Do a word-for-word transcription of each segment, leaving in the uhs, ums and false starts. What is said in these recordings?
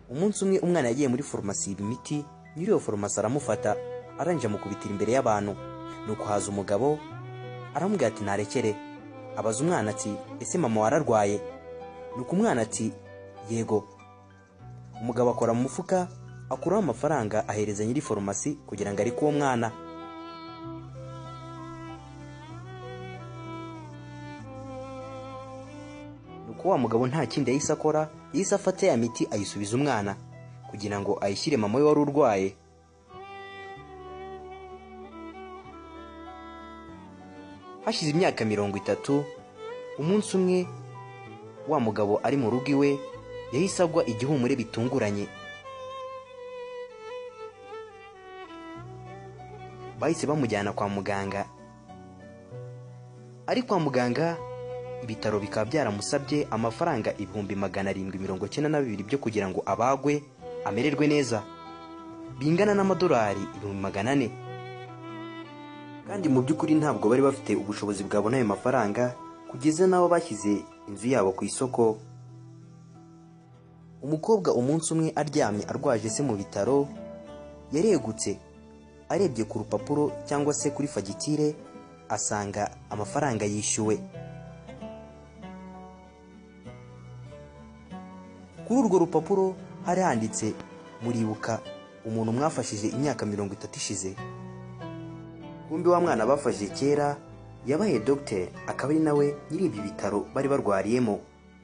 Umunsi umwe umwana yagiye muri farumasi yiba imiti, nyiri iyo farumasi aramufata arangije amukubitira imbere y'abantu. Nuko haza umugabo aramubwira ati narekere. Abaza umwana ati ese mama wararwaye? Nuko umwana ati yego. Umugabo akora mu mufuka akuraho amafaranga ahereza nyiri farumasi kugira ngo areke uwo mwana. Nuko wa mugabo nta kindi yahise akora, yahise afata ya miti ayisubiza umwana kugira ngo ayishyire mama we wari urwaye. Hashize imyaka mirongo itatu, umunsi umwe wa mugabo ari mu rugo iwe yahise agwa igihumure bitunguranye. Bahise bamujyana kwa muganga. Ari kwa muganga, ibitaro bikaba byaramusabye amafaranga ibihumbi magana arindwi mirongo cyenda na bibiri byo kugira ngo abagwe amererwe neza, bingana n'amadolari ibihumbi magana ane. Kandi mu by'ukuri ntabwo bari bafite ubushobozi bwabona ayo mafaranga, kugeza n'aho bashyize inzu yabo ku isoko. Umukobwa umunsi umwe aryamye arwaje se mu bitaro, yaregutse arebye ku rupapuro cyangwa se kuri fagitire asanga amafaranga yishyuwe. Kuri urwo rupapuro hari handitse muribuka umuntu mwafashije imyaka mirongo itatu ishize. Kumbi wa mwana bafashije kera yabaye docteur, akaba ari nawe nyiri ibi bitaro bari barwariyemo.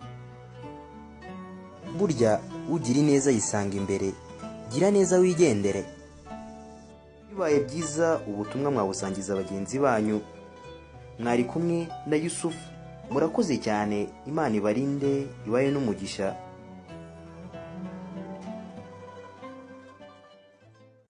Burya ugira ineza yisanga imbere, gira neza wigendere. Bibaye byiza ubutumwa mwabusangiza bagenzi banyu. Mwari kumwe na Yusufu. Murakoze cyane, Imana ibarinde ibaye n'umugisha.